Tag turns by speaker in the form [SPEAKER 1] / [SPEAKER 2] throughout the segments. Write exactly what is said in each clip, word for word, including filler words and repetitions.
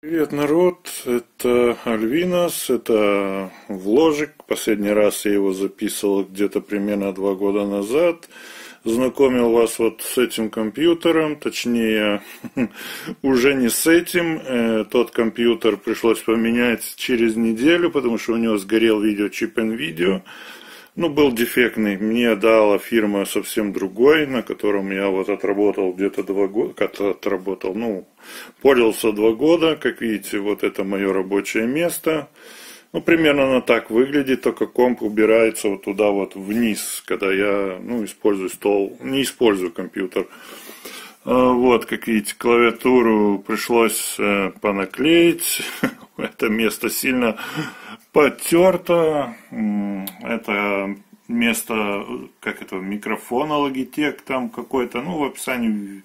[SPEAKER 1] Привет, народ, это Альвинос, это вложик. Последний раз я его записывал где-то примерно два года назад. Знакомил вас вот с этим компьютером, точнее, уже не с этим. Тот компьютер пришлось поменять через неделю, потому что у него сгорел видеочип NVIDIA. Ну, был дефектный. Мне дала фирма совсем другой, на котором я вот отработал где-то два года, как отработал, ну, пользовался два года. Как видите, вот это мое рабочее место. Ну, примерно оно так выглядит, только комп убирается вот туда вот вниз, когда я, ну, использую стол, не использую компьютер. Вот, как видите, клавиатуру пришлось понаклеить. Это место сильно потерто. Это место, как это, микрофона Logitech там какой-то. Ну, в описании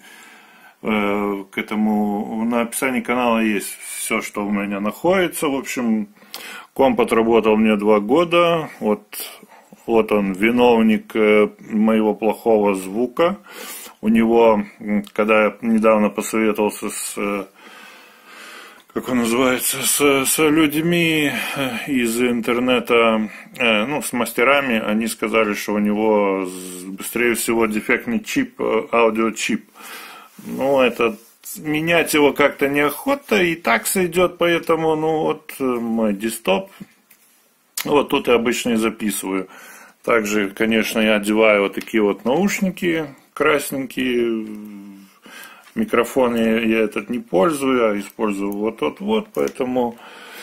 [SPEAKER 1] к этому, на описании канала есть все, что у меня находится. В общем, комп отработал мне два года. Вот, вот он, виновник моего плохого звука. У него, когда я недавно посоветовался с, как он называется, с, с людьми из интернета, ну, с мастерами, они сказали, что у него быстрее всего дефектный чип, аудиочип. Ну, это, менять его как-то неохота, и так сойдет, поэтому, ну, вот мой десктоп, вот тут я обычно и записываю. Также, конечно, я одеваю вот такие вот наушники красненькие. Микрофон я, я этот не пользую, а использую вот тот вот, поэтому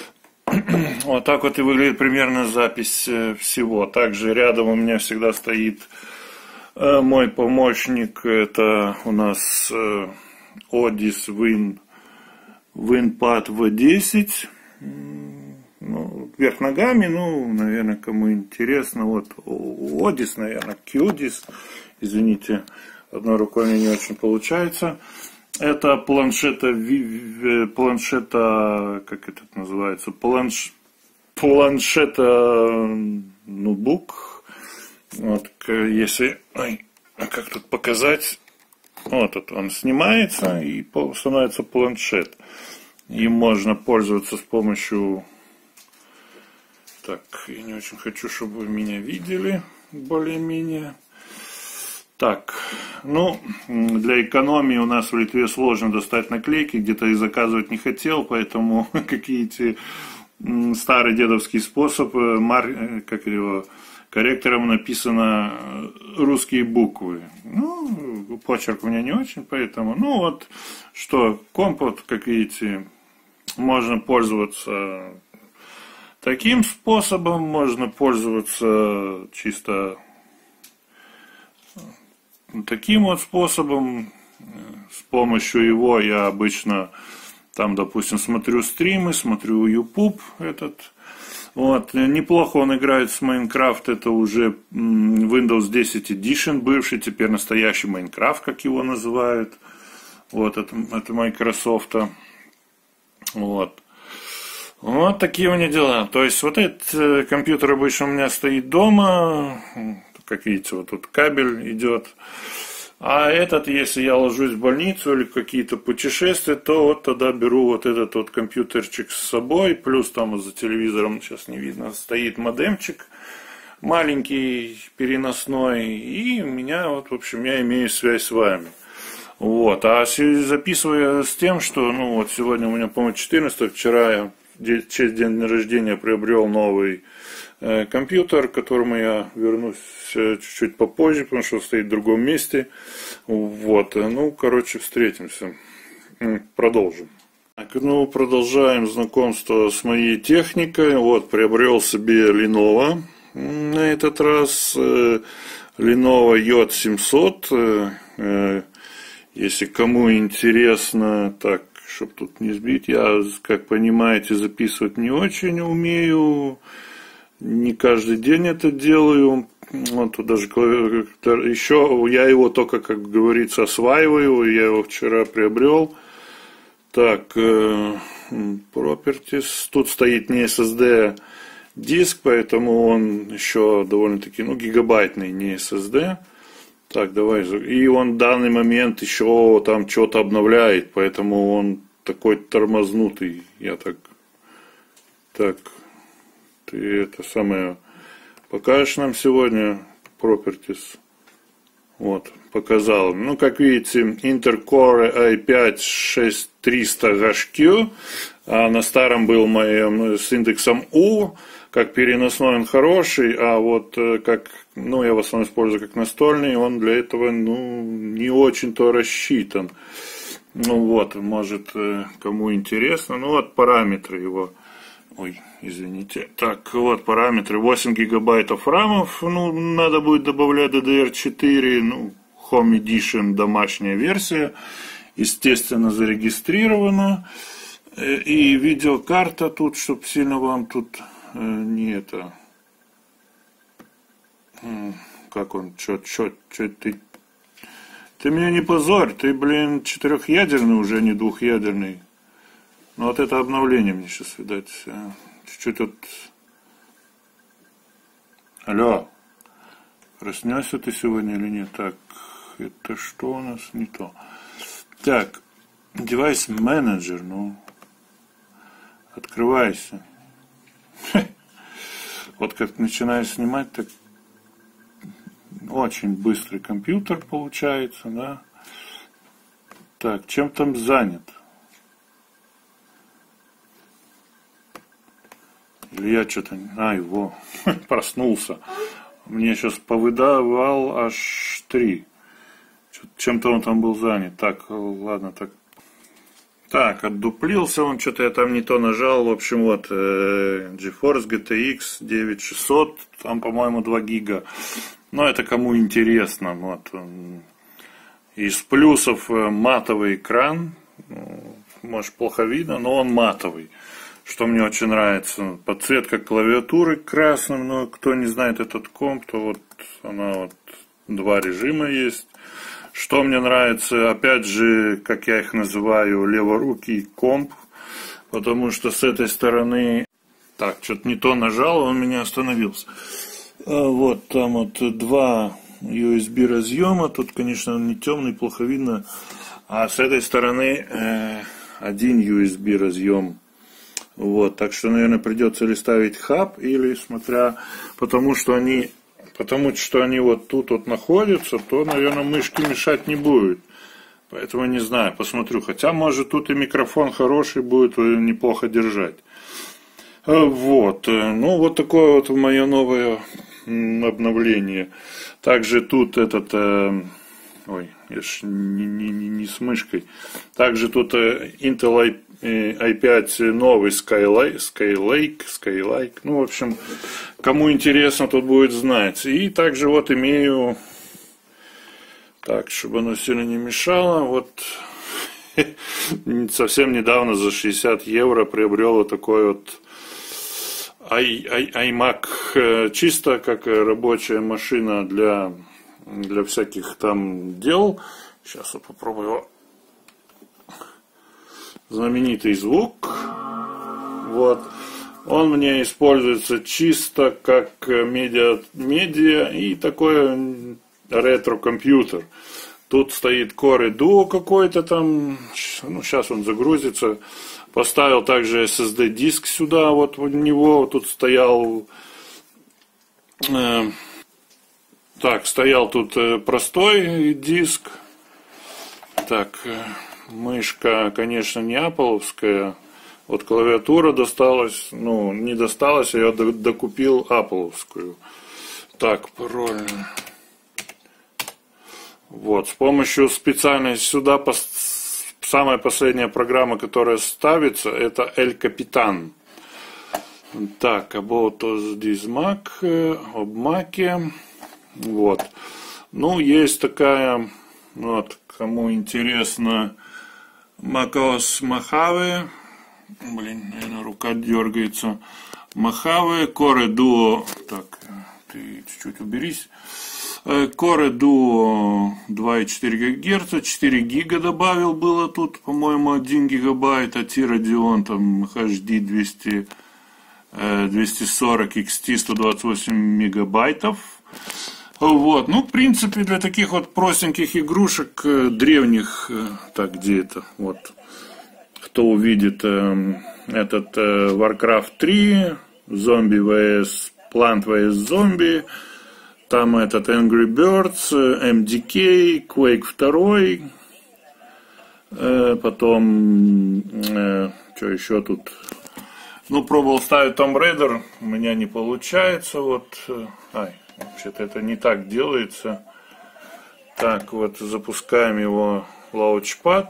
[SPEAKER 1] вот так вот и выглядит примерно запись всего. Также рядом у меня всегда стоит мой помощник, это у нас Otis Win, WinPad ви десять. Ну, вверх ногами, ну, наверное, кому интересно, вот Otis, наверное, Qdis, извините, одной рукой мне не очень получается. Это планшета, планшета, как это называется, планш, планшета ноутбук. Вот, если, ой, как тут показать, вот тут он снимается и становится планшет. Им можно пользоваться с помощью... Так, я не очень хочу, чтобы вы меня видели, более-менее. Так, ну, для экономии у нас в Литве сложно достать наклейки, где-то их заказывать не хотел, поэтому какие-то старый дедовский способ, мар... как его, корректором написано русские буквы. Ну, почерк у меня не очень, поэтому, ну вот, что, комп, вот, как видите, можно пользоваться таким способом, можно пользоваться чисто таким вот способом. С помощью его я обычно там, допустим, смотрю стримы, смотрю YouTube этот. Вот, неплохо он играет с Майнкрафт, это уже Windows десять Edition бывший, теперь настоящий Майнкрафт, как его называют. Вот, это, это Microsoft. Вот. Вот такие у меня дела. То есть вот этот компьютер обычно у меня стоит дома. Как видите, вот тут кабель идет. А этот, если я ложусь в больницу или какие-то путешествия, то вот тогда беру вот этот вот компьютерчик с собой. Плюс там вот за телевизором, сейчас не видно, стоит модемчик маленький, переносной. И у меня, вот, в общем, я имею связь с вами. Вот. А записываю с тем, что, ну вот сегодня у меня, по-моему, четырнадцатое, вчера я в честь дня рождения приобрел новый э, компьютер, к которому я вернусь чуть-чуть попозже, потому что стоит в другом месте. Вот, ну, короче, встретимся. Продолжим. Так, ну, продолжаем знакомство с моей техникой. Вот, приобрел себе Lenovo на этот раз. Э, Lenovo йод семьсот. Э, э, если кому интересно, так, чтобы тут не сбить, я, как понимаете, записывать не очень умею, не каждый день это делаю. Вот тут даже еще я его только, как говорится, осваиваю, я его вчера приобрел. Так, Properties, тут стоит не эс эс ди диск, поэтому он еще довольно-таки, ну, гигабайтный, не эс эс ди. Так, давай. И он в данный момент еще там что-то обновляет, поэтому он такой тормознутый. Я так, так, ты это самое, покажешь нам сегодня Properties? Вот, показал. Ну, как видите, Intel Core ай пять шесть триста эйч кью, а на старом был моем с индексом U. Как переносной он хороший, а вот как, ну, я в основном использую как настольный, он для этого, ну, не очень-то рассчитан. Ну вот, может, кому интересно. Ну вот параметры его. Ой, извините. Так, вот параметры. восемь гигабайтов рамов. Ну, надо будет добавлять ди ди ар четыре. Ну, Home Edition, домашняя версия. Естественно, зарегистрирована. И видеокарта тут, чтобы сильно вам тут не это. Как он? Чё, чё, чё ты? Ты меня не позорь, ты, блин, четырехъядерный уже, не двухъядерный. Ну вот это обновление мне сейчас, видать, чуть-чуть тут... Алло, проснешься ты сегодня или нет? Так, это что у нас не то? Так, девайс менеджер, ну, открывайся. Вот как начинаешь снимать, так очень быстрый компьютер получается, да. Так, чем там занят? Или я что-то... А, его. Проснулся. Мне сейчас повыдавал аж три. Чем-то он там был занят. Так, ладно, так. Так, отдуплился он, что-то я там не то нажал. В общем, вот, э, GeForce джи ти экс девять тысяч шестьсот, там, по-моему, два гига. Но это кому интересно. Вот. Из плюсов матовый экран. Может, плохо видно, но он матовый. Что мне очень нравится. Подсветка клавиатуры красным. Но кто не знает этот комп, то вот она вот два режима есть. Что мне нравится, опять же, как я их называю, леворукий комп. Потому что с этой стороны... Так, что-то не то нажал, он меня остановился. Вот, там вот два ю эс би разъема. Тут, конечно, он не темный, плохо видно. А с этой стороны э, один ю эс би разъем. Вот, так что, наверное, придется или ставить хаб, или смотря... Потому что они... Потому что они вот тут вот находятся, то, наверное, мышке мешать не будет. Поэтому не знаю, посмотрю. Хотя, может, тут и микрофон хороший будет, неплохо держать. Вот. Ну, вот такое вот мое новое обновление. Также тут этот... Ой, я ж не, не, не с мышкой. Также тут Intel ай пять новый Skylake, Skylake, Skylake. Ну, в общем, кому интересно, тут будет знать. И также вот имею, так, чтобы оно сильно не мешало, вот совсем недавно за шестьдесят евро приобрел вот такой вот iMac, чисто как рабочая машина для, для всяких там дел. Сейчас я попробую его. Знаменитый звук. Вот. Он мне используется чисто как медиа, медиа и такой ретро-компьютер. Тут стоит Core Duo какой-то там. Ну, сейчас он загрузится. Поставил также эс эс ди-диск сюда. Вот у него тут стоял... Э, так, стоял тут простой диск. Так... Мышка, конечно, не аппловская. Вот клавиатура досталась, ну, не досталась, я докупил аппловскую. Так, пароль. Вот, с помощью специальной сюда пос... самая последняя программа, которая ставится, это El Capitan. Так, about this Mac, об Mac. Вот. Ну, есть такая, вот, кому интересно, macOS Mojave, блин, наверное, рука дергается, Mojave, Core Duo, так, ты чуть-чуть уберись, Core Duo два и четыре гигагерца, четыре гига добавил было тут, по-моему, один гигабайт, а Radeon там эйч ди двести, двести сорок икс ти сто двадцать восемь мегабайтов. Вот, ну, в принципе, для таких вот простеньких игрушек древних, так, где это, вот, кто увидит э, этот э, Warcraft три, Zombie vs Plant vs Zombie, там этот Angry Birds, эм ди кей, Quake два, э, потом, э, что еще тут, ну, пробовал ставить Tomb Raider, у меня не получается, вот, э, ай, вообще-то это не так делается. Так, вот, запускаем его Launchpad.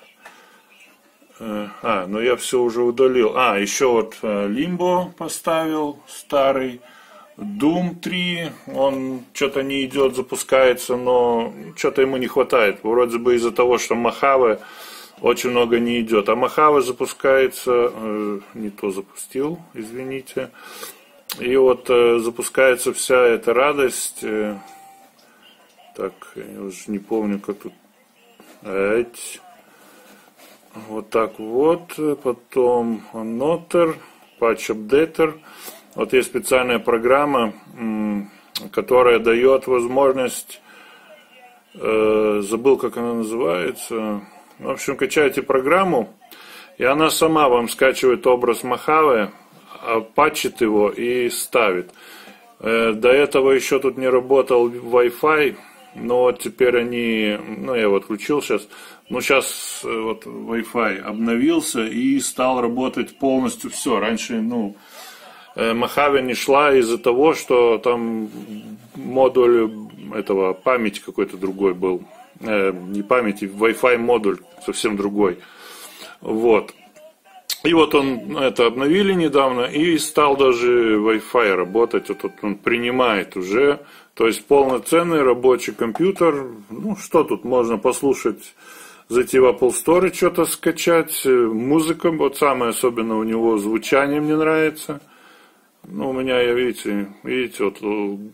[SPEAKER 1] А, ну я все уже удалил. А, еще вот Limbo поставил, старый. Doom три, он что-то не идет, запускается, но что-то ему не хватает. Вроде бы из-за того, что Mojave очень много не идет. А Mojave запускается, э, не то запустил, извините. И вот э, запускается вся эта радость. Э, так, я уже не помню, как тут. Эть. Вот так вот. Потом Annoter, Patch Updater. Вот есть специальная программа, которая дает возможность, э, забыл, как она называется. В общем, качаете программу, и она сама вам скачивает образ Mojave, патчит его и ставит. Э, до этого еще тут не работал Wi-Fi, но вот теперь они, ну я вот включил сейчас, ну сейчас вот Wi-Fi обновился и стал работать полностью все. Раньше, ну, Mojave не шла из-за того, что там модуль этого, памяти какой-то другой был. Э, не памяти, Wi-Fi модуль совсем другой. Вот. И вот он это обновили недавно, и стал даже Wi-Fi работать. Вот, вот он принимает уже. То есть полноценный рабочий компьютер. Ну, что тут можно послушать? Зайти в Apple Store и что-то скачать. Музыка, вот самое особенное у него звучание мне нравится. Ну, у меня, я, видите, видите, вот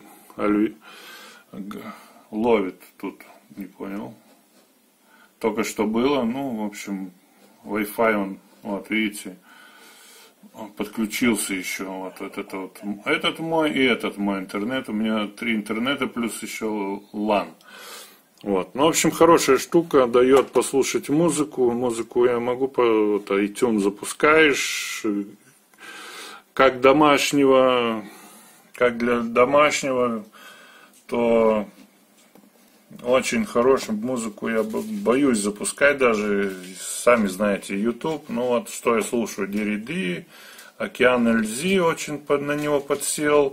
[SPEAKER 1] ловит тут, не понял. Только что было, ну, в общем, Wi-Fi он, вот, видите, он подключился еще, вот, вот это вот, этот мой и этот мой интернет. У меня три интернета плюс еще лан. Вот, ну, в общем, хорошая штука, дает послушать музыку. Музыку я могу, по вот, iTunes запускаешь, как домашнего, как для домашнего, то очень хорошую музыку я боюсь запускать даже, сами знаете, YouTube. Ну вот, что я слушаю, ди ар ди, Океан эл зет очень под, на него подсел.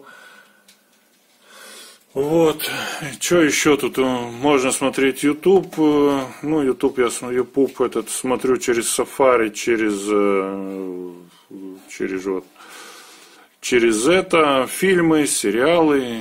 [SPEAKER 1] Вот, что еще тут, можно смотреть YouTube, ну YouTube я смотрю, YouTube этот смотрю через Safari, через, через вот, через это, фильмы, сериалы.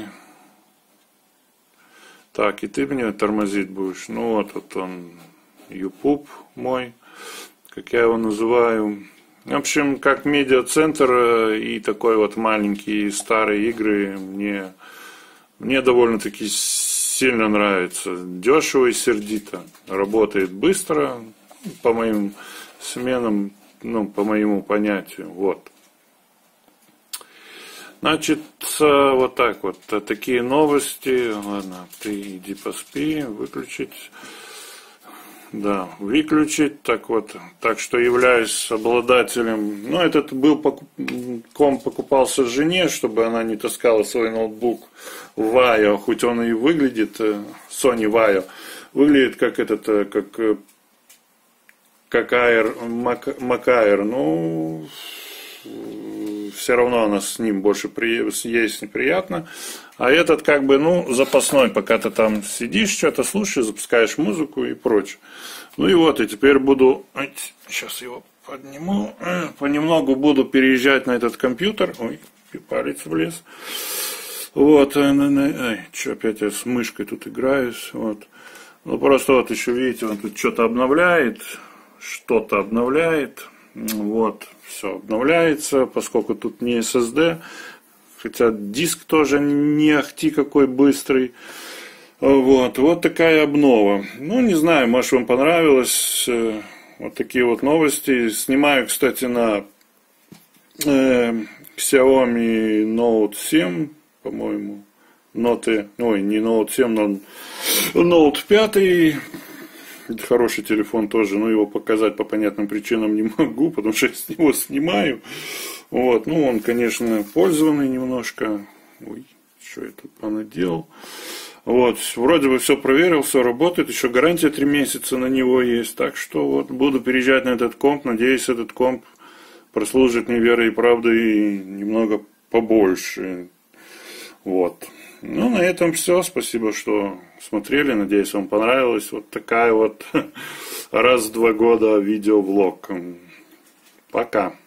[SPEAKER 1] Так, и ты меня тормозить будешь. Ну вот, вот он, YouTube мой, как я его называю. В общем, как медиацентр и такой вот маленькие старые игры мне, мне довольно-таки сильно нравится. Дешево и сердито. Работает быстро, по моим сменам, ну, по моему понятию. Вот. Значит, вот так вот, такие новости. Ладно, ты иди поспи, выключить. Да, выключить. Так вот, так что являюсь обладателем. Ну, этот был, комп покупался жене, чтобы она не таскала свой ноутбук Vaio, хоть он и выглядит, Sony Vaio, выглядит как этот, как, как Air, Mac, Mac Air, ну... все равно она с ним больше есть неприятно. А этот как бы, ну, запасной, пока ты там сидишь, что-то слушаешь, запускаешь музыку и прочее. Ну и вот, и теперь буду, сейчас его подниму, понемногу буду переезжать на этот компьютер. Ой, палец влез. Вот, ай, что опять я с мышкой тут играюсь. Вот. Ну просто вот еще видите, он тут что-то обновляет, что-то обновляет. Вот, все обновляется, поскольку тут не эс эс ди, хотя диск тоже не ахти какой быстрый. Вот, вот такая обнова. Ну, не знаю, может вам понравилось. Вот такие вот новости. Снимаю, кстати, на э, Xiaomi Note семь, по-моему. Note, ой, не Note семь, но Note пять. Это хороший телефон тоже, но его показать по понятным причинам не могу, потому что я с него снимаю. Вот, ну он, конечно, пользованный немножко. Ой, что я тут понаделал. Вот, вроде бы все проверил, все работает, еще гарантия три месяца на него есть. Так что вот буду переезжать на этот комп. Надеюсь, этот комп прослужит мне верой и правдой немного побольше. Вот. Ну, на этом все. Спасибо, что смотрели. Надеюсь, вам понравилось. Вот такая вот раз в два года видеоблог. Пока.